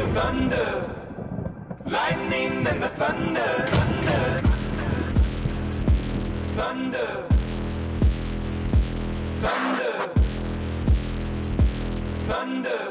thunder, lightning and the thunder, thunder, thunder, thunder, thunder.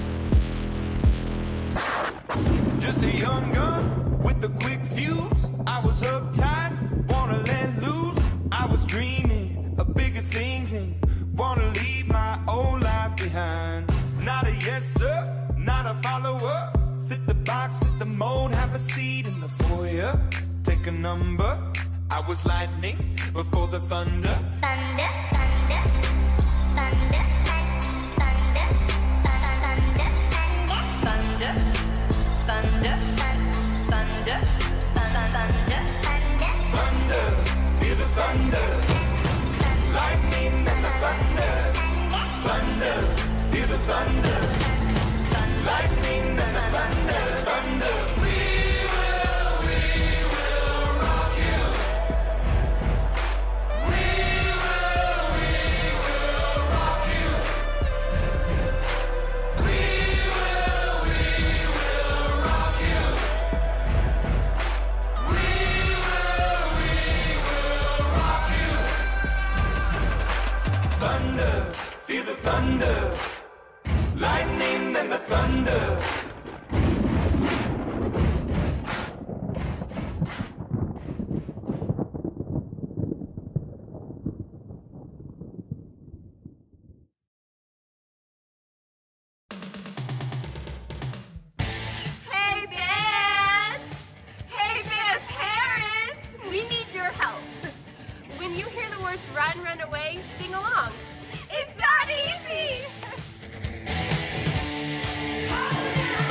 Just a young gun with a quick fuse. I was uptight, wanna let loose. I was dreaming of bigger things and wanna leave my old life behind. Not a yes sir, not a follower. Fit the box, fit the mold, have a seat in the foyer. Take a number. I was lightning before the thunder. Thunder, thunder, thunder, thunder, thunder, thunder, thunder, thunder, thunder, thunder, feel the thunder, lightning and the thunder, thunder, feel the thunder, lightning and the thunder, thunder. We will rock you. We will rock you. We will rock you. We will rock you. Thunder, feel the thunder, lightning and the thunder. Hey band! Hey band parents! We need your help. When you hear the words run, run away, sing along. It's not easy!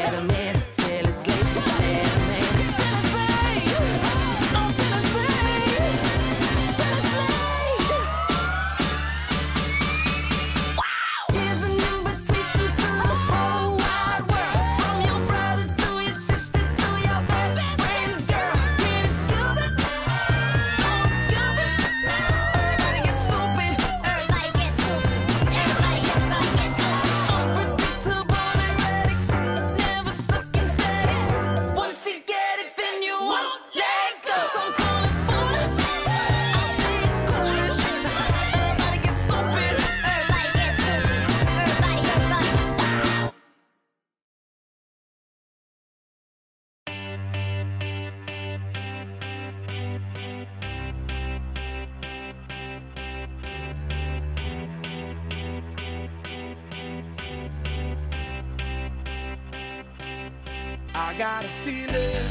let him in till it's late. Let him in. I got a feeling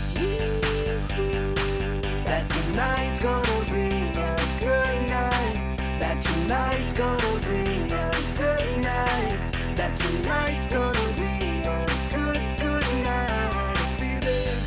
that tonight's gonna be a good night. That tonight's gonna be a good night. That tonight's gonna be a good night. A feeling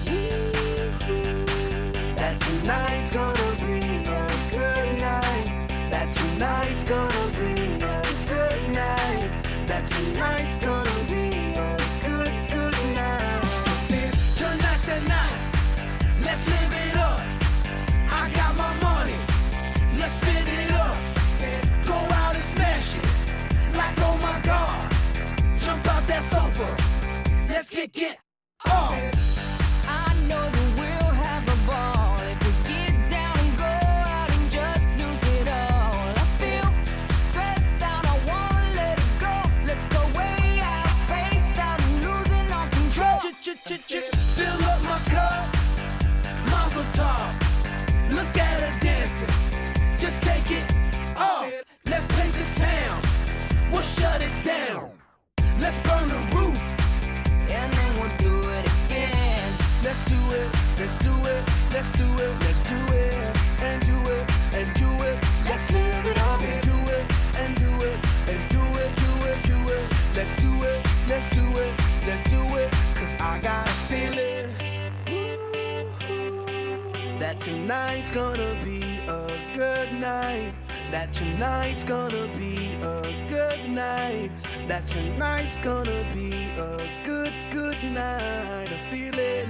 that tonight's gonna be a good night. That tonight's gonna be a good night. That tonight's gonna be a good night. Tonight's the night. Let's live it up. I got my money. Let's spin it up. Go out and smash it. Like, oh my God. Jump out that sofa. Let's get off. I know that we'll have a ball if we get down and go out and just lose it all. I feel stressed out, I wanna let it go. Let's go way out, spaced out, and losing our control. Fill up my cup. Mazel tov. Look at her dancing. Just take it off. Let's paint the town. We'll shut it down. Let's burn the roof. And then we'll do it again. Let's do it, let's do it, let's do it, let's do it, and do it, and do it. Let's live it up and do it, and do it, and do it, do it, do it. Let's do it, let's do it, let's do it. Cause I got a feeling that tonight's gonna be a good night. That tonight's gonna be a good night. That tonight's gonna be a good night. A feeling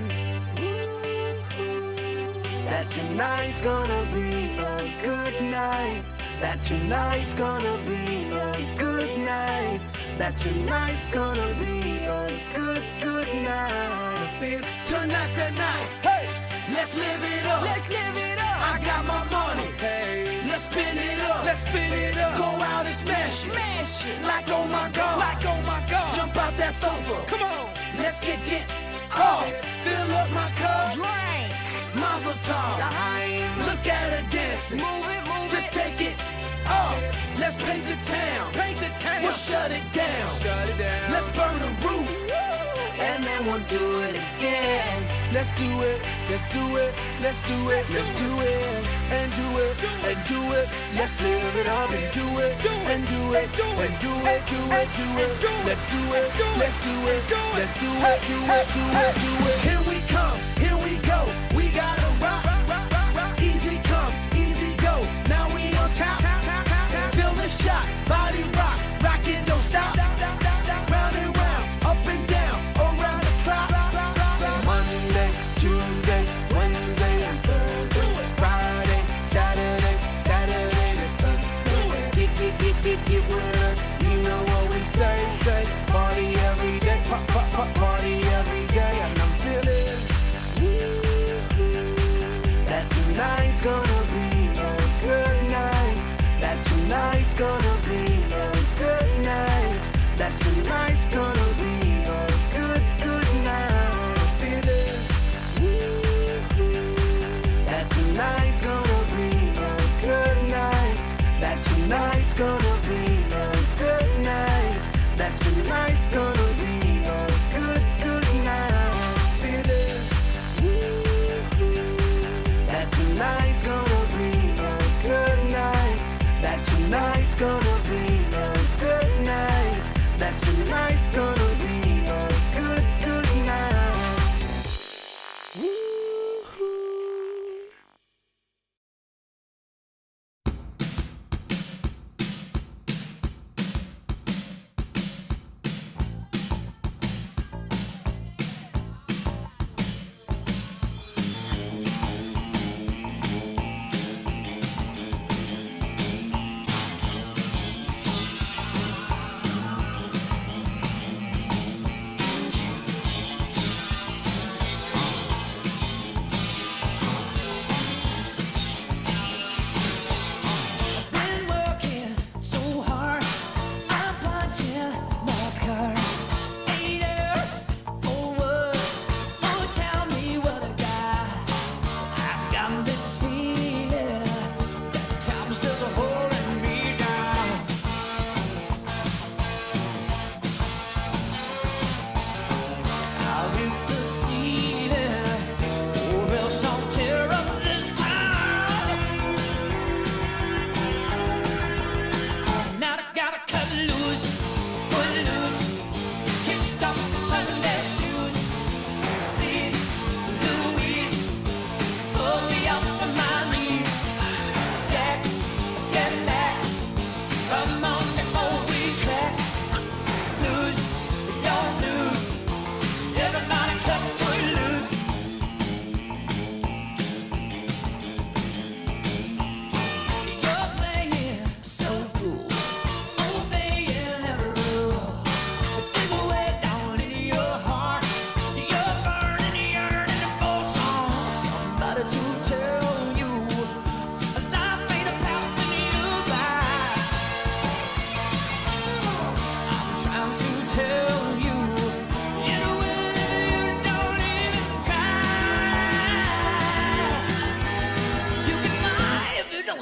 that tonight's gonna be a good night. That tonight's gonna be a good night. That tonight's gonna be a good night. I feel tonight's the night. Hey, let's live it up. Let's live it up. I got my money. Hey, let's spin it up. Let's spin it up. Go out and smash it. Smash it. Like, oh my God. Like, oh my God. Jump out that sofa. Come on. Let's get off. Fill up my cup. Drink. Mazel tov. Look at her dancing. Move it, move Just it. take it off. Let's paint the town. Paint the town. We'll shut it down. Shut it down. Let's burn the roof. And then we'll do it again. Let's do it. Let's do it. Let's do it. Let's do it. And do it. And do it. Let's live it up and do it. And do it. And do it. Do it. Do it. Let's do it. Let's do it. Let's do it. Do it. Do it. Do it. Here we come. Here we go. We gotta rock. Easy come. Easy go. Now we on top. Feel the shot. Body rock. Rock it. Don't stop. Round and round. Up and down. Around the clock. Monday, Tuesday, Wednesday, and Thursday. Friday, Saturday, Saturday to Sunday. Get with us. You know what we say. Party every day. Party every day. And I'm feeling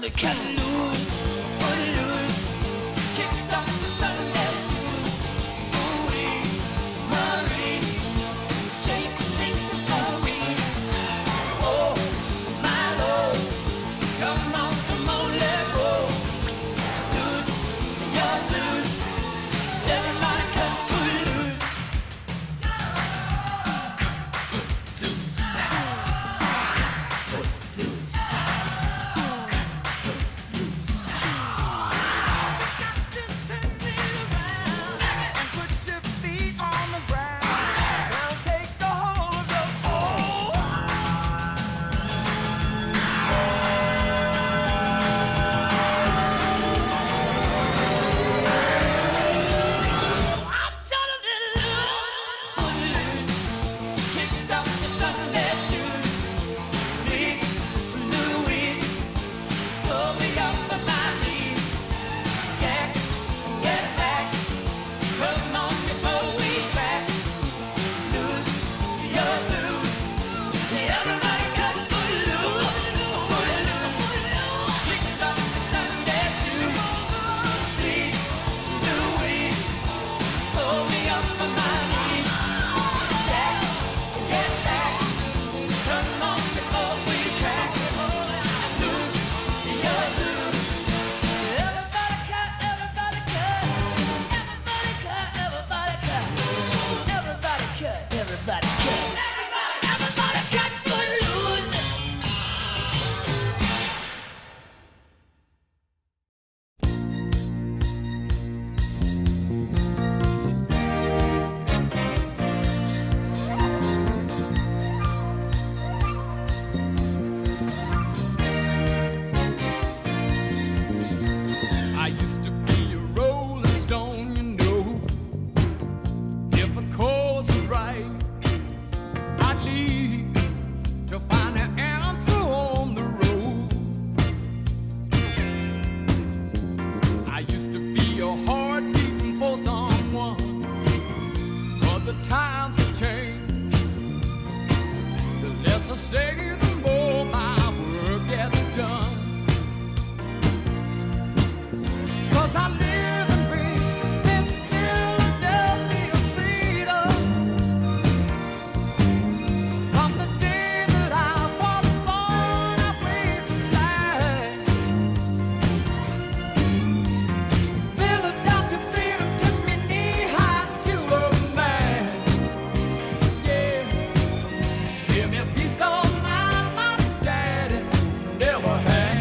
to cut loose, footloose, kicked off the Sunday shoes. Ooh-wee, Marie, shake, shake the floor. Oh, my Lord, come on, let's go. Loose, you're loose, everybody cut footloose. Footloose, footloose. I used to be a rolling stone, you know. If the cause was right, I'd leave to find the answer on the road. I used to be a heart beating for someone, but the times have changed. The less I say, the more my work gets done. 'Cause I live and breathe this Philadelphia freedom. From the day that I was born, I waved the flag. Philadelphia freedom took me knee-high to a man. Yeah, give me a piece of mind my daddy never had.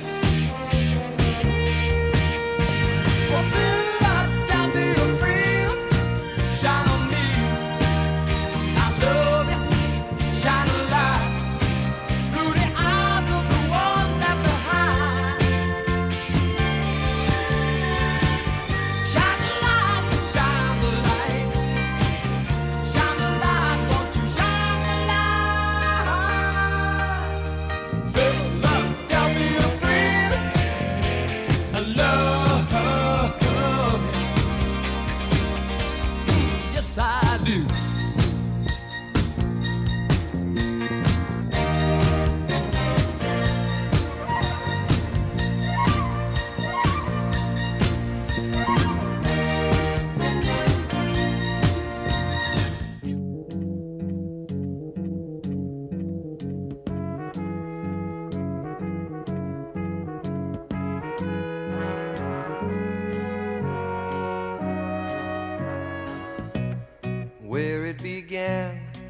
Where it began,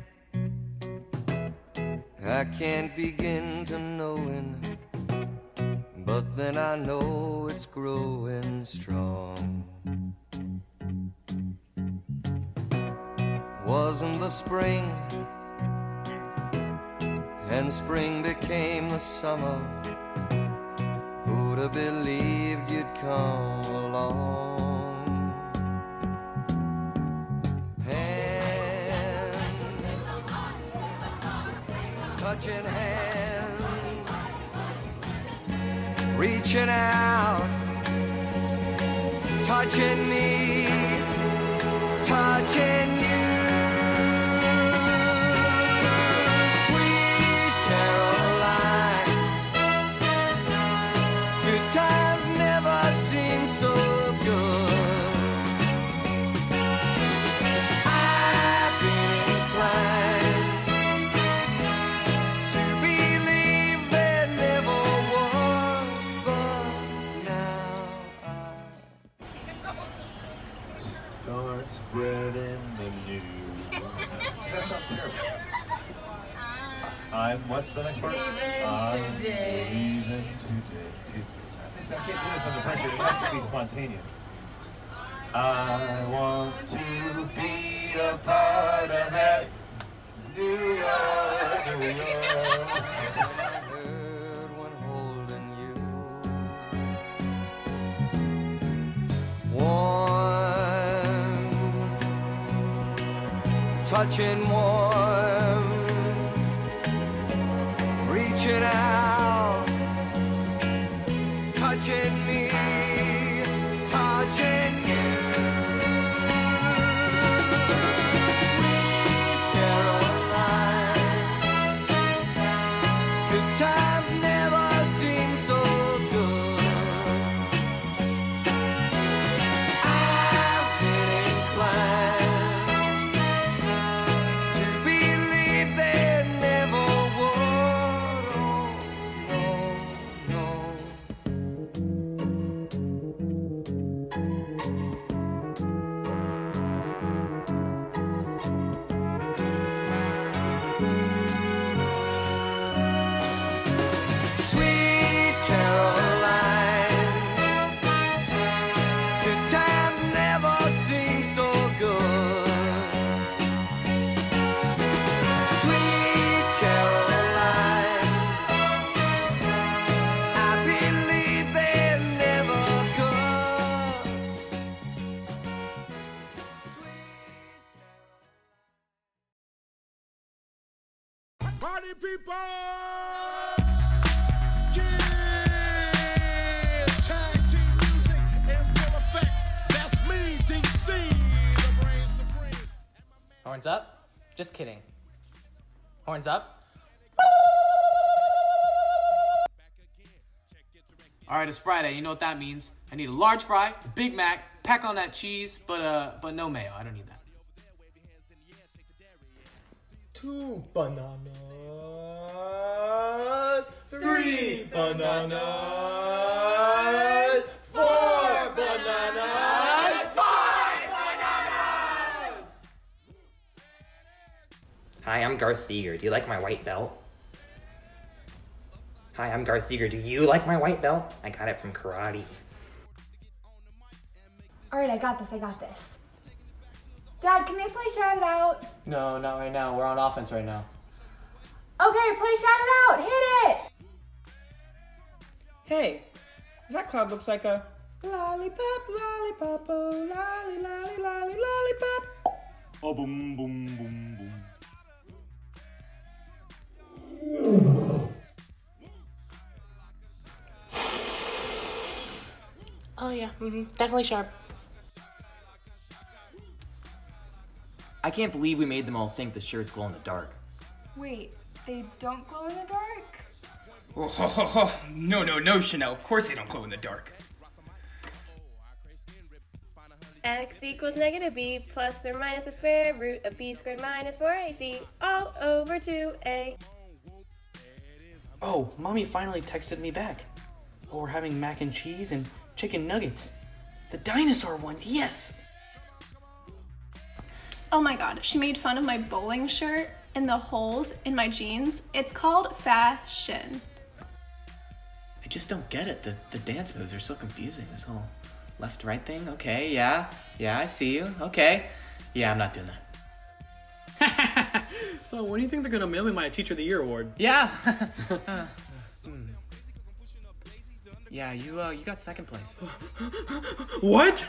I can't begin to knowing, but then I know it's growing strong. Wasn't the spring, and spring became the summer. Who'd have believed you'd come along? Touching hands, reaching out, touching me, touching you. Sweet Caroline, What's the next part? Leaving today. Leaving today. I can't do this under pressure. It has to be spontaneous. I want to be a part of it. New York, New York. I heard one holding you. Warm, touching warm, reaching out, touching me, touching you. Sweet Caroline, good times never seem so good. I've been inclined to believe they never would. Oh, no, no. Sweet Caroline, good times never seem so good. Sweet Caroline, I believe they never could. Party people! Yeah! Tag team music in full effect. That's me, DC, the brain supreme. Horns up? Just kidding. Horns up? Alright, it's Friday. You know what that means. I need a large fry, a Big Mac, pack on that cheese, but no mayo. I don't need that. 2 bananas, 3 bananas, 4 bananas, 5 bananas! Hi, I'm Garth Steger. Do you like my white belt? Hi, I'm Garth Steger. Do you like my white belt? I got it from karate. Alright, I got this. Dad, can they play Shout It Out? No, not right now. We're on offense right now. Okay, play Shout It Out. Hit it! Hey, that cloud looks like a lollipop, lollipop, oh, lolly, lolly, lolly, lollipop. Oh, boom, boom, boom, boom. Oh yeah, definitely sharp. I can't believe we made them all think the shirts glow in the dark. Wait, they don't glow in the dark? Oh, no, Chanel. Of course they don't glow in the dark. X equals negative b plus or minus the square root of b squared minus 4ac all over 2a. Oh, Mommy finally texted me back. Oh, we're having mac and cheese and chicken nuggets. The dinosaur ones, yes! Oh my god, she made fun of my bowling shirt and the holes in my jeans. It's called fashion. I just don't get it. The dance moves are so confusing. This whole left-right thing. Okay, yeah, I see you. Okay. Yeah, I'm not doing that. So when do you think they're gonna mail me my Teacher of the Year award? Yeah. Yeah, you got second place. What?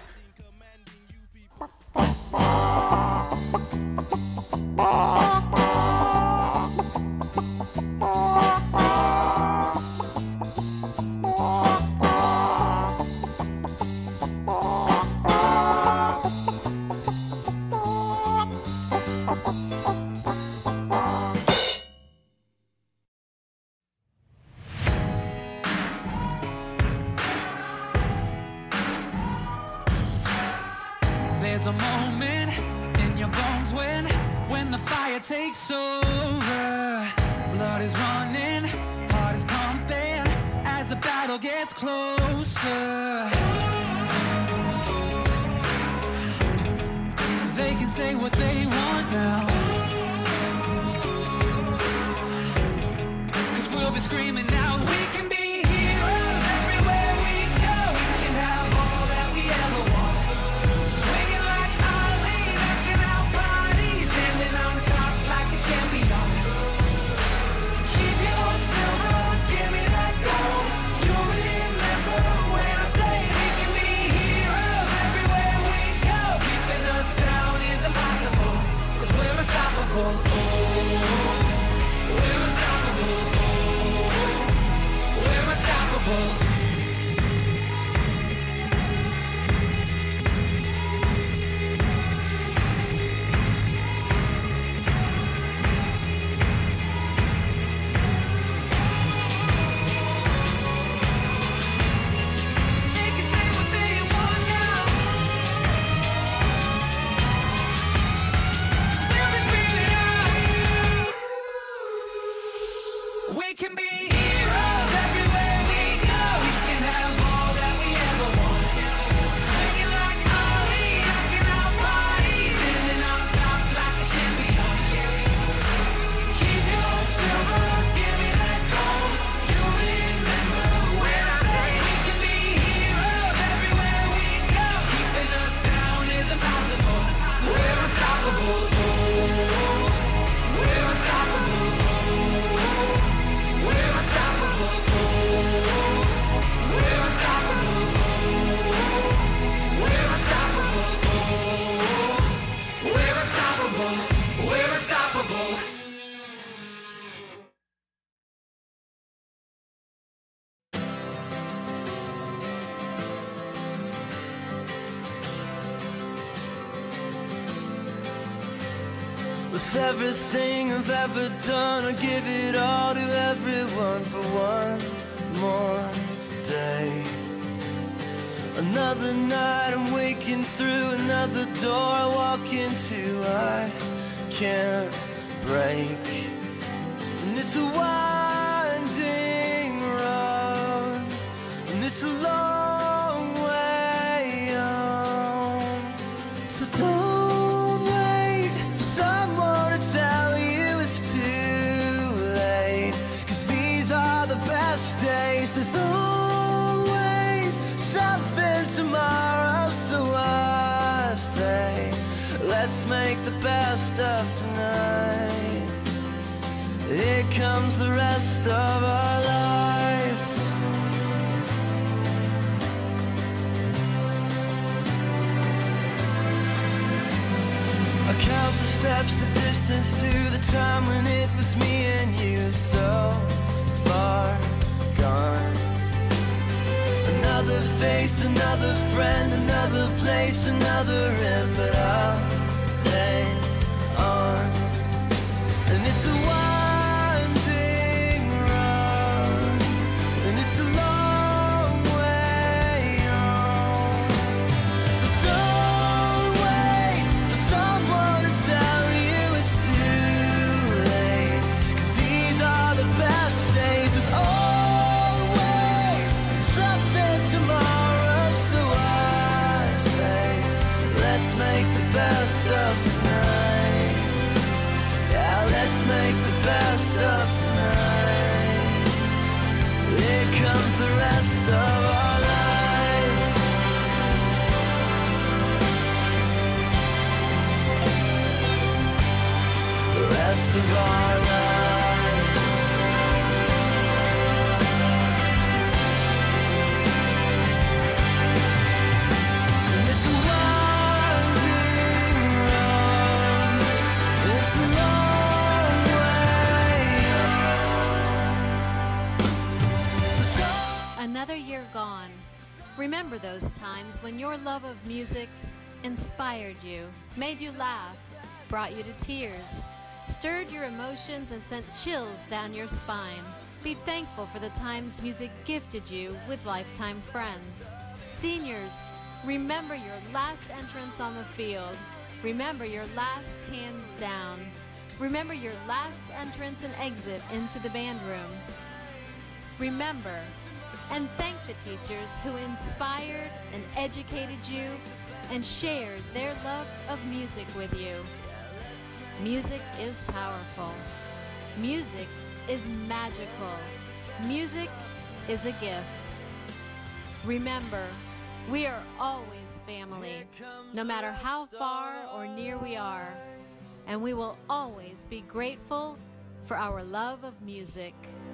There's a moment in your bones when the fire takes over. Blood is running, heart is pumping as the battle gets closer. They can say what they want now. screaming out. We can be heroes everywhere we go. We can have all that we ever want. Swinging like Ali, rocking our bodies, standing on top like a champion. Keep your silver, give me that gold. You'll remember when I say we can be heroes everywhere we go. Keeping us down is impossible, 'cause we're unstoppable. We're unstoppable. We're unstoppable. They can say what they want now, 'cause we'll be screaming out. We can be heroes everywhere we go. We can have all that we ever want. Swinging like Ali, rocking our bodies, standing on top like a champion. Keep your silver, give me that gold. You'll remember when I say we can be heroes everywhere we go. Keeping us down is impossible. We're unstoppable. We're unstoppable. We're unstoppable. We're unstoppable. We're unstoppable. We're unstoppable. We're unstoppable. With everything I've ever done, I give it all to everyone for one more day. Another night I'm waking through another door I walk into, I can't break. And it's a winding road, and it's a long way home. So don't wait for someone to tell you it's too late, 'cause these are the best days. There's always something tomorrow, so I say let's make the best of tonight. Here comes the rest of our lives. I count the steps, the distance to the time when it was me and you, so far gone. Another face, another friend, another place, another end, but I'll hang on. And it's a winding road, and it's a long way home. So don't wait for someone to tell you it's too late, 'cause these are the best days. There's always something tomorrow, so I say let's make the best of tonight. Yeah, let's make the best of tonight. Here comes the rest of our lives. The rest of our lives. And it's a winding road, it's a long way home. So don't Another year gone. Remember those times when your love of music inspired you, made you laugh, brought you to tears, stirred your emotions and sent chills down your spine. Be thankful for the times music gifted you with lifetime friends. Seniors, remember your last entrance on the field. Remember your last hands down. Remember your last entrance and exit into the band room. Remember and thank the teachers who inspired and educated you and shared their love of music with you. Music is powerful. Music is magical. Music is a gift. Remember, we are always family, no matter how far or near we are, and we will always be grateful for our love of music.